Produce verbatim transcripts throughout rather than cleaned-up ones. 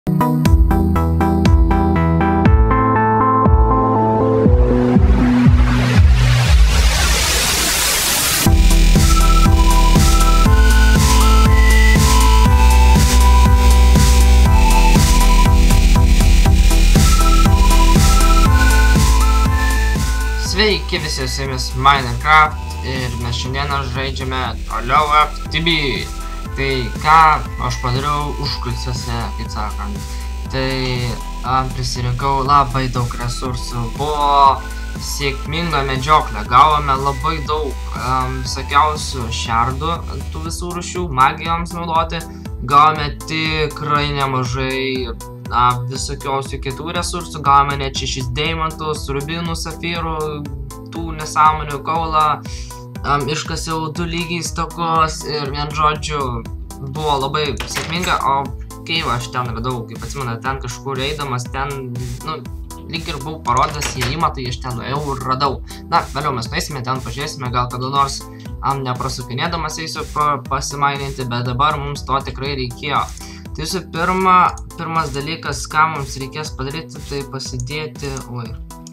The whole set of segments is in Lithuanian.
Sveiki visi, su jumis Minecraft ir mes šiandieną žaidžiame toliau F T B. Tai ką aš padariau užkulisiuose, kaip sakant. Tai um, prisirinkau labai daug resursų, buvo sėkminga medžioklė, gavome labai daug um, visokiausių šerdų, tų visų rūšių, magijoms naudoti, gavome tikrai nemažai Na, visokiausių kitų resursų, gavome net šešis deimantus, rubinų, safyrų, tų nesąmonių, kaulą, um, iškasiau du lygiai stokos ir vien žodžiu buvo labai sėkminga, o keivą aš ten radau, kaip atsimenu, ten kažkur eidamas, ten, nu, lyg ir buvau parodęs įėjimą, tai aš ten nuėjau ir radau. Na, vėliau mes nueisime, ten pažiūrėsime, gal kada nors um, neprasukinėdamas eisiu pa, pasimaininti, bet dabar mums to tikrai reikėjo. Tai visų pirma, pirmas dalykas, ką mums reikės padaryti, tai pasidėti, oi,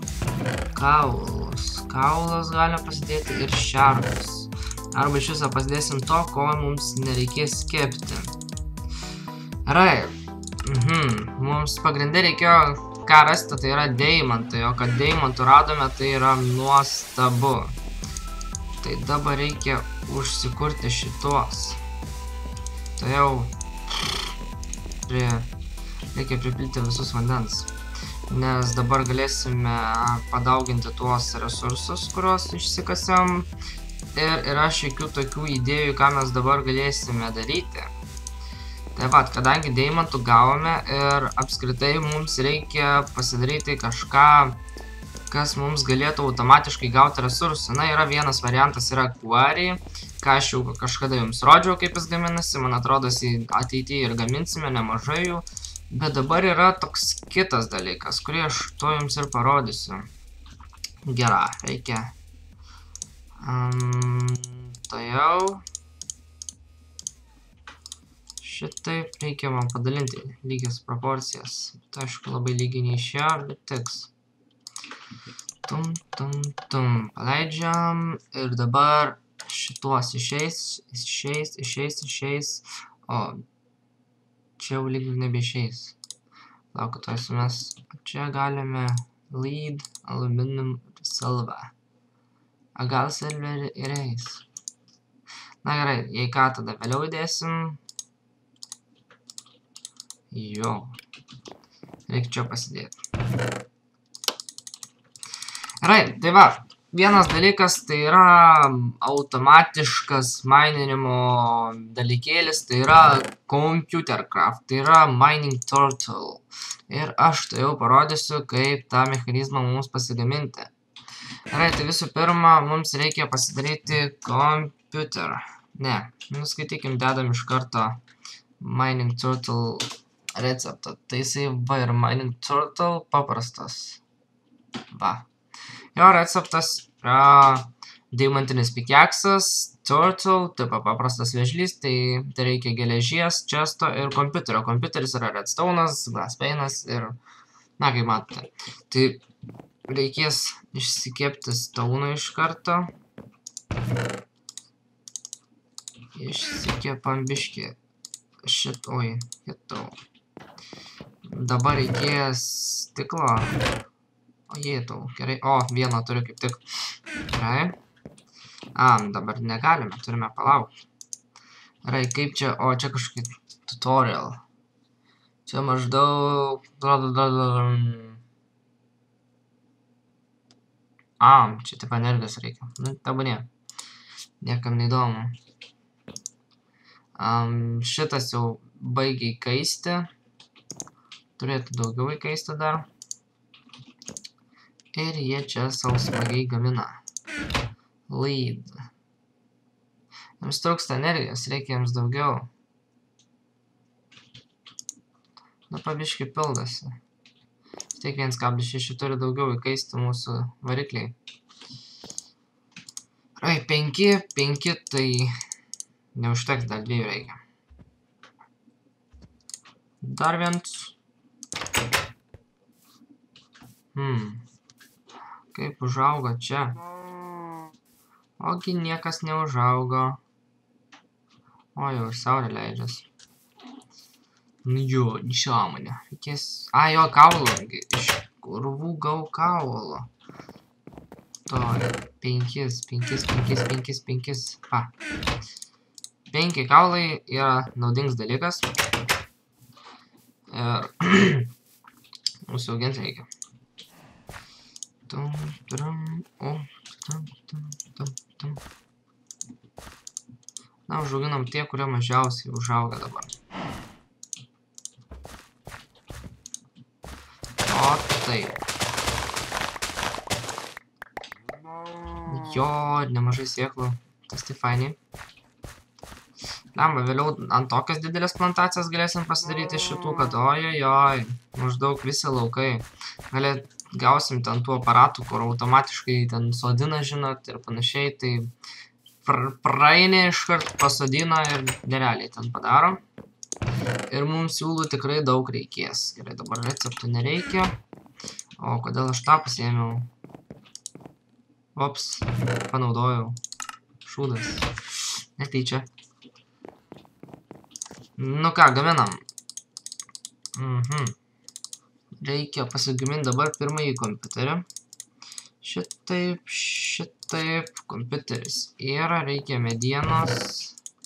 kaulus. Kaulus galime pasidėti ir šerdus. Arba iš viso pasidėsim to, ko mums nereikės kepti. Gerai, mhm. Mums pagrindė reikėjo ką rasti, tai yra deimantai, o kad deimantų radome, tai yra nuostabu. Tai dabar reikia užsikurti šitos. Tai jau Prie, reikia pripilti visus vandens, nes dabar galėsime padauginti tuos resursus, kuriuos išsikasėm ir yra šiokių tokių idėjų, ką mes dabar galėsime daryti. Taip pat, kadangi deimantų gavome ir apskritai mums reikia pasidaryti kažką, kas mums galėtų automatiškai gauti resursų. Na, yra vienas variantas, yra Quarry, ką aš jau kažkada jums rodžiau, kaip jis gaminasi, man atrodo, ateityje ir gaminsime nemažai jų, bet dabar yra toks kitas dalykas, kurį aš to jums ir parodysiu. Gera, reikia. Um, tai jau. Šitaip reikia man padalinti lygias proporcijas. Tai aišku, labai lygiai neišėjo, bet tiks. Tum, tum, tum. Paleidžiam ir dabar šituos išeis, išeis, išeis, išeis, o čia jau lygiai nebeišeis. Laukit, tuos mes čia galime lead, aluminum ir silva. A gal silver ir eis. Na gerai, jei ką, tada vėliau įdėsim. Jo. Reikia čia pasidėti. Gerai, tai va. Vienas dalykas tai yra automatiškas mininimo dalykėlis, tai yra Computercraft, tai yra Mining Turtle. Ir aš tai jau parodysiu, kaip tą mechanizmą mums pasigaminti. Gerai, tai visų pirma, mums reikia pasidaryti kompiuter. Ne, nuskaitykim, dedam iš karto Mining Turtle receptą. Tai jisai va ir Mining Turtle paprastas. Va. Jo receptas yra deimantinis pikeksas, turtle, taip paprastas vėžlys, tai, tai reikia geležies, chesto ir kompiuterio. Kompiuteris yra redstone'as, glasspane'as ir, na, kaip matote. Tai reikės išsikepti stauną iš karto. Išsikepam biškį. Šit, oi, hitau. Dabar reikės stiklo. O jėtau, gerai, o, vieną turiu kaip tik. Gerai. A, dabar negalime, turime palaukti. Gerai, kaip čia, o, čia kažkokį tutorial. Čia maždaug... A, čia taip energijos reikia. Nu, tabunė. Niekam neįdomu. Um, šitas jau baigia įkaisti. Turėtų daugiau įkaisti dar. Ir jie čia savo smagiai gamina. Lead. Jums trūksta energijos, reikia jiems daugiau. Nu, pabiškai pildosi. Tiek vienas kablis šeši turi daugiau įkaisti mūsų varikliai. Rai, penki, penki, tai neužteks, dar dviejų reikia. Dar vienas, Hmm. Kaip užaugo čia? Ogi niekas neužaugo. O, jau ir saulė leidžias. Nu jo, nesąmonė. Reikės... A, jo, kaulo. Iš urvų gau kaulo. To, penkis, penkis, penkis, penkis, penkis. Pa. Penki kaulai yra naudingas dalykas. Ir... Mūsų auginti reikia. Tum, tum, o, tum, tum, tum, tum. Na, užauginam tie, kurie mažiausiai užauga dabar. O, taip. Jo, nemažai sėklų. Tas tai fainiai. Lemba, vėliau ant tokias didelės plantacijas galėsim pasidaryti šitų, kad ojojoj, maždaug visi laukai. Galėt gausim ten tų aparatų, kur automatiškai ten sodina, žinot, ir panašiai, tai pr praeini iškart pasodina ir nerealiai ten padaro. Ir mums siūlų tikrai daug reikės. Gerai, dabar receptų nereikia. O, kodėl aš tą pasiėmiau? Ops, panaudojau. Šūdas. Netyčia. Nu ką, gaminam. Mhm. Reikia pasigaminti dabar pirmąjį kompiuterį. Šitaip, šitaip. Kompiuteris yra, reikia medienos.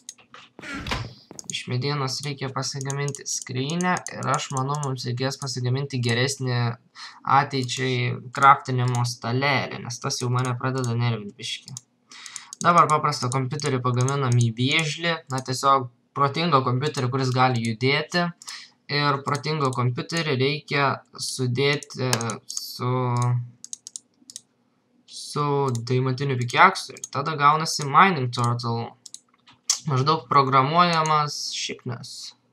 Iš medienos reikia pasigaminti skrynę. Ir aš manau, mums reikės pasigaminti geresnį ateičiai kraftinimo stalelį, nes tas jau mane pradeda nervinti biškį. Dabar paprastą kompiuterį pagaminam į vėžlį. Na, tiesiog protingo kompiuterį, kuris gali judėti. Ir protingo kompiuterį reikia sudėti su, su daimantiniu pickaxu. Ir tada gaunasi mining turtle. Maždaug programuojamas šiknas.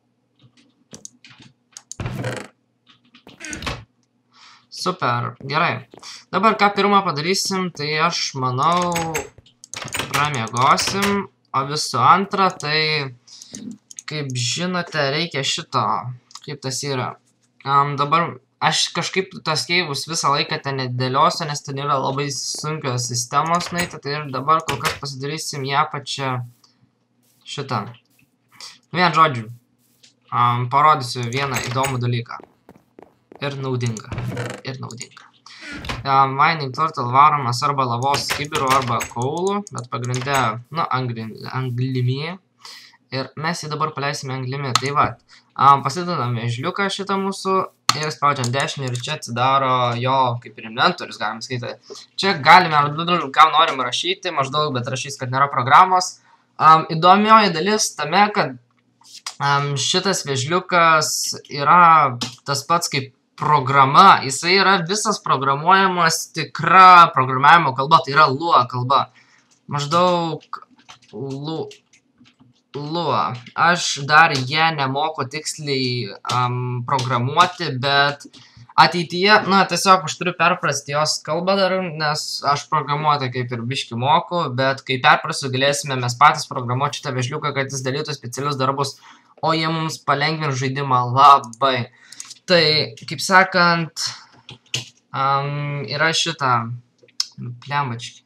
Super, gerai. Dabar ką pirmą padarysim, tai aš manau pramiegosim. O visų antra, tai kaip žinote, reikia šito. Kaip tas yra. Um, dabar aš kažkaip tas keivus visą laiką ten nedėliosiu, nes ten yra labai sunkios sistemos nueiti. Tai ir dabar kol kas pasidarysim ją pačią šitą. Vien žodžiu. Um, parodysiu vieną įdomų dalyką. Ir naudingą. Ir naudingą. Um, mining turtle varomas arba lavos kibiru, arba kaulu, bet pagrinde, nu, angli, anglimi. Ir mes jį dabar paleisime anglimi. Tai va, um, pasidedam vėžliuką šitą mūsų ir spaudžiam dešinį ir čia atsidaro jo kaip ir inventorius, galim skaityti. Čia galime, ką norim rašyti, maždaug, bet rašys, kad nėra programos. Um, įdomioji dalis tame, kad um, šitas vėžliukas yra tas pats kaip programa. Jisai yra visas programuojamas tikra programavimo kalba, tai yra Lua kalba. Maždaug Lu, Lua. Aš dar ją nemoku tiksliai um, programuoti, bet ateityje, na, tiesiog aš turiu perprasti jos kalbą dar, nes aš programuoti kaip ir biškį moku, bet kai perprasiu, galėsime mes patys programuoti šitą vėžliuką, kad jis darytų specialius darbus, o jie mums palengvins žaidimą labai. Tai, kaip sakant, um, yra šitą plembačkį.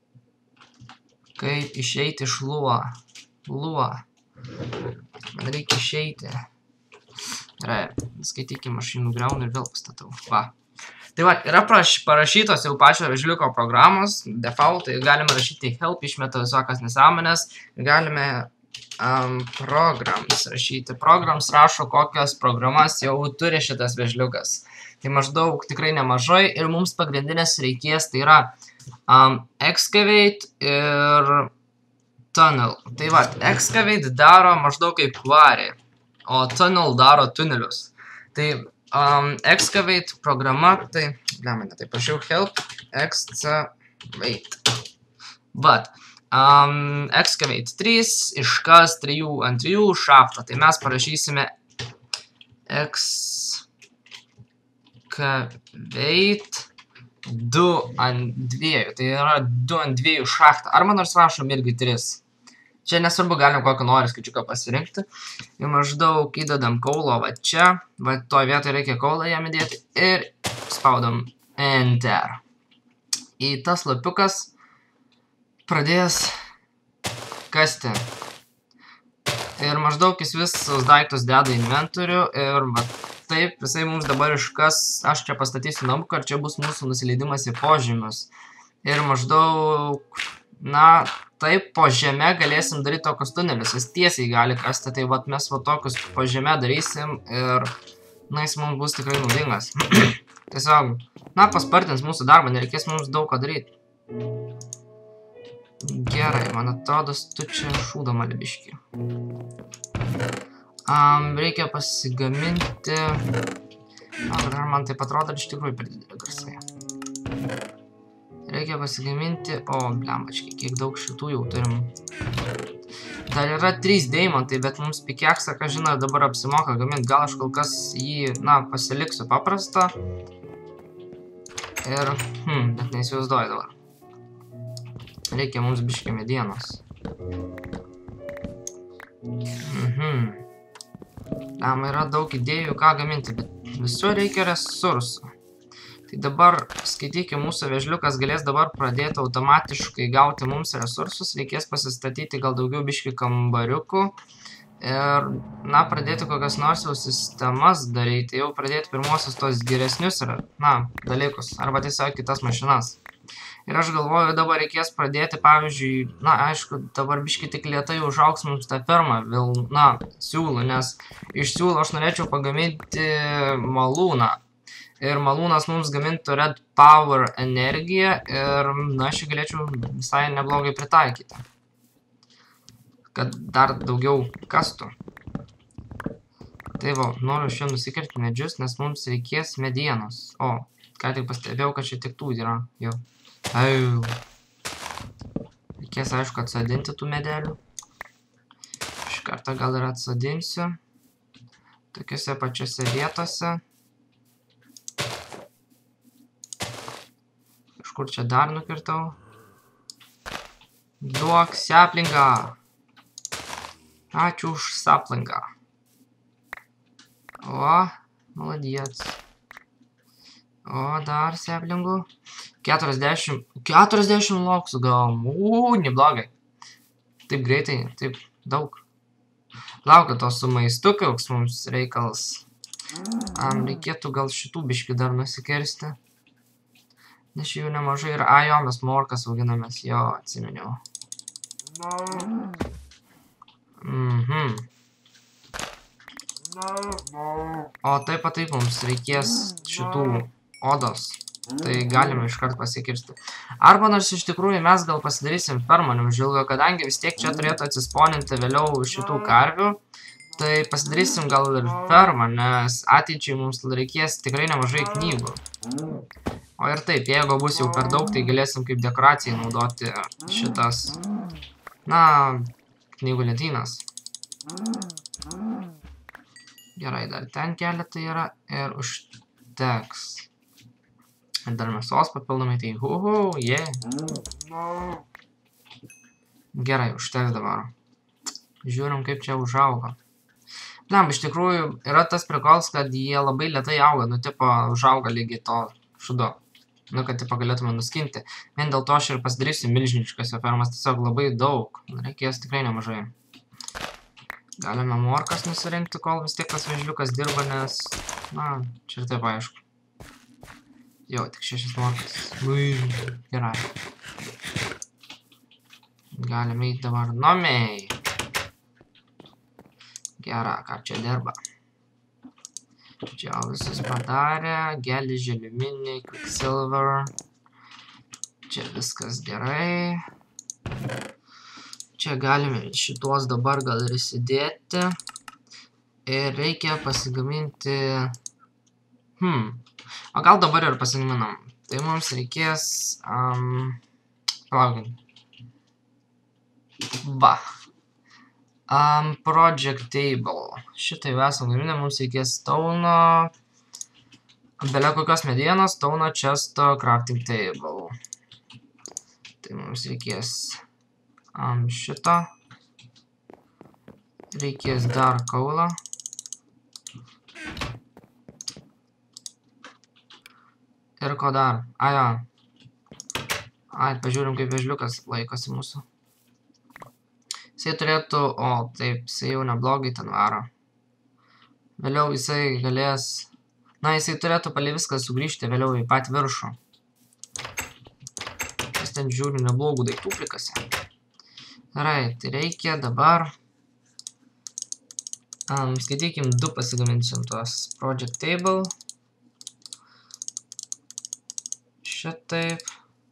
Kaip išeiti iš Lua. Lua. Man reikia išeiti. Gerai, skaitykim, aš jį nugriaunu ir vėl pastatau. Va. Tai va, yra parašytos jau pačio vėžliuko programos, default, tai galime rašyti help, išmeta visokias nesąmonės, galime um, programs rašyti. Programs rašo, kokias programas jau turi šitas vėžliukas. Tai maždaug tikrai nemažai ir mums pagrindinės reikės, tai yra um, excavate ir tunnel. Tai va, excavate daro maždaug kaip quarry. O tunnel daro tunelius. Tai um, excavate programa, tai, lemane, tai pažiūrėjau, help, excavate. But, um, excavate trys, iškas trijų ant trijų šaftą. Tai mes parašysime excavate du ant dviejų. Tai yra du ant dviejų šachtą. Ar man nors rašom irgi tris? Čia nesvarbu, galim kokį nori skaičiuką pasirinkti. Ir maždaug įdedam kaulo va čia. Va toje vietoje reikia kaulą jam įdėti. Ir spaudam Enter. Į tas lapiukas pradės kasti. Ir maždaug jis visus daiktus deda į inventorių ir va, taip, visai mums dabar iškas, aš čia pastatysiu namuką ir čia bus mūsų nusileidimas į požemius. Ir maždaug, na, taip, po žeme galėsim daryti tokius tunelius, jis tiesiai gali kasti, tai va, mes va tokius po žeme darysim ir, na, jis mums bus tikrai naudingas. Tiesiog, na, paspartins mūsų darbą, nereikės mums daug ką daryti. Gerai, man atrodo, tu čia šūdama libiškį. Um, reikia pasigaminti... Ar man taip atrodo, iš tikrųjų per didelį garsai. Reikia pasigaminti... O, blembački, kiek daug šitų jau turim. Dar yra trys deimantai, bet mums pikeksą, ką žinau, dabar apsimoka gaminti. Gal aš kol kas jį, na, pasiliksiu paprastą. Ir, hm, bet neįsivaizduoju dabar. Reikia mums biškį medienos. Mhm. Tam yra daug idėjų, ką gaminti, bet visur reikia resursų. Tai dabar, skaitykime, mūsų vežliukas galės dabar pradėti automatiškai gauti mums resursus. Reikės pasistatyti gal daugiau biškį kambariukų. Ir, na, pradėti kokias nors jau sistemas daryti. Jau pradėti pirmosius tos geresnius, na, dalykus. Arba tiesiog kitas mašinas. Ir aš galvoju, dabar reikės pradėti, pavyzdžiui, na, aišku, dabar biškį tik lėtai užaugs mums tą fermą, vėl, na, siūlų, nes iš siūlų aš norėčiau pagaminti malūną. Ir malūnas mums gamintų Red Power energiją ir, na, aš jį galėčiau visai neblogai pritaikyti. Kad dar daugiau kastų. Tai va, noriu šiandien nusikirti medžius, nes mums reikės medienos. O, ką tik pastebėjau, kad čia tik tų yra, jau. Au. Reikės, aišku, atsodinti tų medelių. Iš karto gal ir atsodinsiu. Tokiuose pačiose vietose. Kažkur čia dar nukirtau. Duok saplingą. Ačiū už saplingą. O, maladiec. O, dar saplingų. keturiasdešimt, keturiasdešimt loksų gavom. Uuu, neblogai. Taip greitai, taip daug. Laukia to su maistu, koks mums reikals. Um, reikėtų gal šitų biškių dar nusikirsti. Nes jų nemažai yra. A, jo, mes morkas auginamės. Jo, atsiminiau. Mhm. O taip pat taip mums reikės šitų odos. Tai galime iškart pasikirsti. Arba nors iš tikrųjų mes gal pasidarysim fermą neužilgo, kadangi vis tiek čia turėtų atsisponinti vėliau šitų karvių. Tai pasidarysim gal ir fermą, nes ateičiai mums reikės tikrai nemažai knygų. O ir taip, jeigu bus jau per daug, tai galėsim kaip dekoracijai naudoti šitas, na, knygų lentynas. Gerai, dar ten keletą yra ir užteks. Ir dar mėsos papildomai, tai huhu, jie. Gerai, užteks dabar. Žiūrim, kaip čia užauga. Blem, iš tikrųjų, yra tas prikols, kad jie labai lėtai auga, nu, tipo, užauga lygiai to šudo. Nu, kad, tipo, galėtume nuskinti. Vien dėl to aš ir pasidarysiu milžiniškas fermas, tiesiog labai daug. Reikės tikrai nemažai. Galime morkas nusirinkti, kol vis tiek tas vežliukas dirba, nes, na, čia ir taip aišku. Jo, tik šešis morkas. Ui, gerai. Galime eiti dabar nomiai. Gera, ką čia dirba. Čia visus padarė. Geležį, aliuminį, quicksilver. Čia viskas gerai. Čia galime šituos dabar gal ir įsidėti. Ir reikia pasigaminti... Hmm. O gal dabar ir pasigaminam. Tai mums reikės... Um, palaukit. Va. Um, project table. Šitai esam gaminę, mums reikės stauno. Belia kokios medienos, stauno, chesto, crafting table. Tai mums reikės um, šito. Reikės dar kaulą. Ir ko dar? Ai, jo. Ai, pažiūrim, kaip vežliukas laikosi mūsų. Jisai turėtų, o taip, jisai jau neblogai ten varo. Vėliau jisai galės, na, jisai turėtų palei viską sugrįžti vėliau į patį viršų. Jis ten žiūri neblogų daiktų plikasi. Gerai, tai reikia dabar, um, skaitykim, du pasigaminsim tuos project table. Šitaip.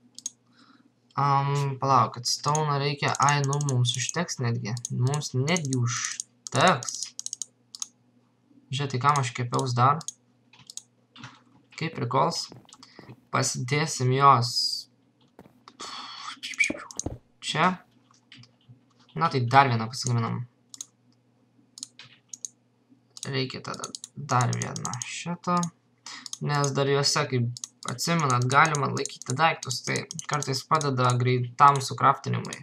Um, palaukit, stone reikia, ai, nu, mums užteks netgi. Mums netgi užteks. Žiūrėk, tai kam aš kepiaus dar? Kaip prikols. Pasidėsim jos. Čia. Na, tai dar vieną pasigaminam. Reikia tada dar vieną šito. Nes dar juose, kaip atsimenat, galima laikyti daiktus, tai kartais padeda greitam sukraftinimui.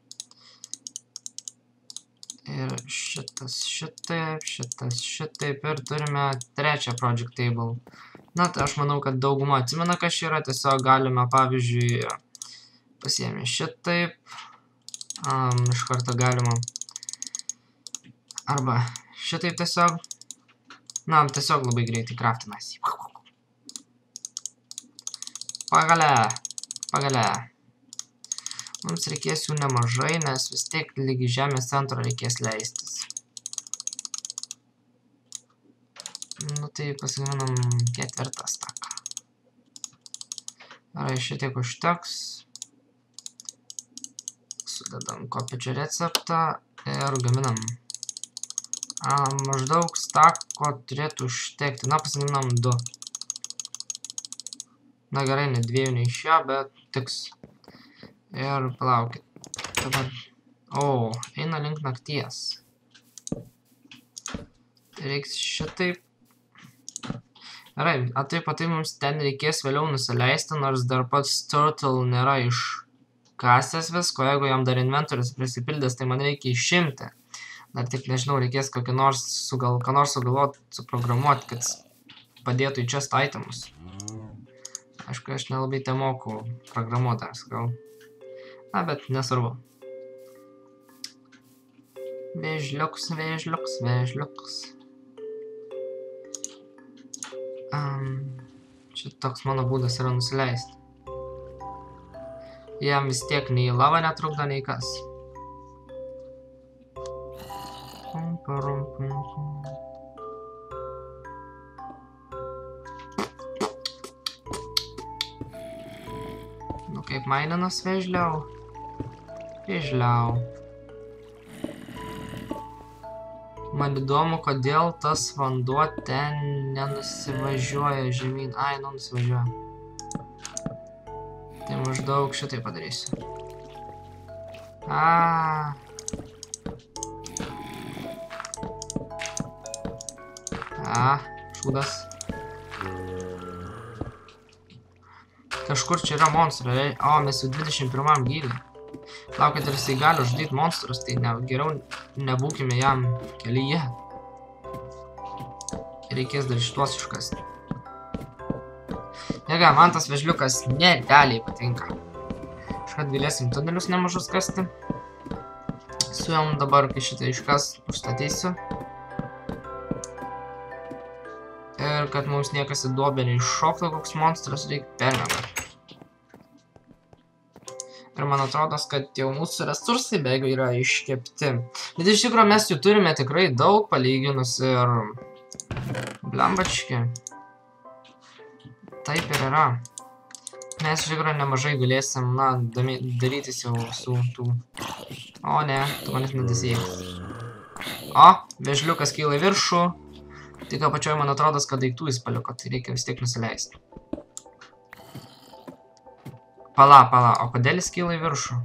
Ir šitas šitaip, šitas šitaip ir turime trečią project table. Na, tai aš manau, kad dauguma atsimena, kas yra, tiesiog galime, pavyzdžiui, pasiėmė šitaip, um, iš karto galima, arba šitaip tiesiog, na, tiesiog labai greitai kraftinasi. Pagale, pagale. Mums reikės jų nemažai, nes vis tiek lygi žemės centro reikės leistis. Nu tai pasigaminam ketvirtą staką. Gerai, šitiek užteks. Sudedam kopėčio receptą ir gaminam. A, maždaug stako turėtų užtekti. Na, pasigaminam du. Na gerai, ne dviejų nei šio, bet tiks. Ir palaukit. Dabar. O, eina link nakties. Reiks šitaip. Gerai, a taip, a taip mums ten reikės vėliau nusileisti, nors dar pats Turtle nėra iškasęs visko. Jeigu jam dar inventorius prisipildęs, tai man reikia išimti. Dar tik nežinau, reikės kokį nors sugal, ką nors sugalvoti, suprogramuoti, kad padėtų į chest itemus. Aišku, aš nelabai te moku programuoti, aš sakau. Na, bet nesvarbu. Vėžliuks, vėžliuks, vėžliuks. Um, čia toks mano būdas yra nusileisti. Jam vis tiek nei lava netrukdo, nei kas. Nu kaip maininas vėžliau. Vėžliau. Man įdomu, kodėl tas vanduo ten nenusivažiuoja žemyn. Ai, nu nusivažiuoja. Tai maždaug šitai padarysiu. A. A, šūdas. Kažkur čia yra monstrai. O, mes jau dvidešimt pirmam gyly. Laukit, ar jisai gali uždėti monstrus, tai ne, geriau nebūkime jam kelyje. Reikės dar šituos iškasti. Jėga, man tas vežliukas nerealiai patinka. Iškart galėsim tunelius nemažus kasti. Su jom dabar, kai šitą iškas, užstatysiu. Ir kad mums niekas į duobę neiššoktų koks monstras, reikia permėgoti. Ir man atrodo, kad jau mūsų resursai beveik yra iškepti. Bet iš tikrųjų mes jų turime tikrai daug palyginus ir blembački. Taip ir yra. Mes iš tikrųjų nemažai galėsim, na, darytis jau su tų. O ne, tu manis nedasėjęs. O, vežliukas kyla į viršų. Tik apačioje man atrodo, kad daiktų jis paliko, tai reikia vis tiek nusileisti. Pala, pala, o kodėl jis kyla į viršų?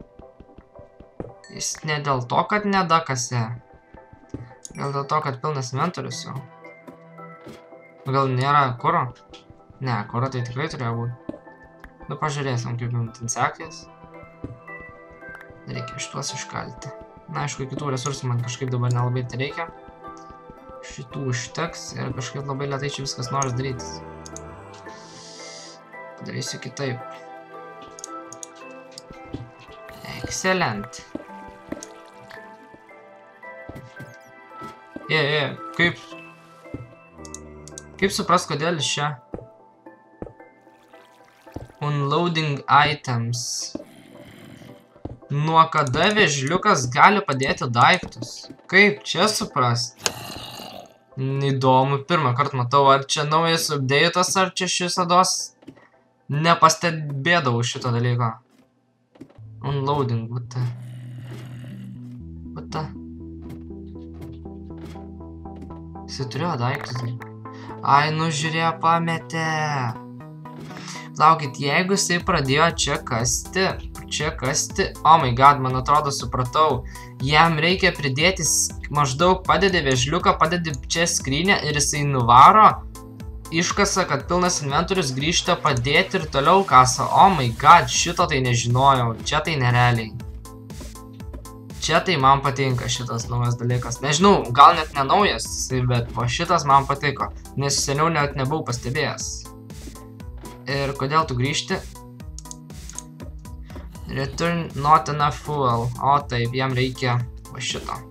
Jis ne dėl to, kad nedakase. Gal dėl to, kad pilnas inventorius jau. Gal nėra kuro? Ne, kuro tai tikrai turėjo būti. Nu, pažiūrėsim, kaip jums ten sekės. Reikia šituos iškalti. Na, aišku, kitų resursų man kažkaip dabar nelabai tai reikia. Šitų užteks ir kažkaip labai lėtai čia viskas nori darytis. Padarysiu kitaip. Excellent. Je, je, kaip... Kaip supras, kodėl iš čia? Unloading items. Nuo kada vėžliukas gali padėti daiktus? Kaip čia suprast? Įdomu, pirmą kartą matau, ar čia naujas update'as, ar čia šis ados nepastebėdavau šito dalyko. Unloading, what the... What the... Jisai turėjo daiktus. Ai, nu žiūrėjo, pametė. Laukit, jeigu jisai pradėjo čia kasti, čia kasti, oh my god, man atrodo, supratau, jam reikia pridėti, maždaug padedi vėžliuką, padedi čia skrynę ir jisai nuvaro, iškasa, kad pilnas inventorius grįžta padėti ir toliau kasa, oh my god, šito tai nežinojau, čia tai nerealiai. Čia tai man patinka šitas naujas dalykas. Nežinau, gal net nenaujas, bet po šitas man patiko, nes seniau net nebuvau pastebėjęs. Ir kodėl tu grįžti? Return not enough fuel. O taip, jam reikia va šito.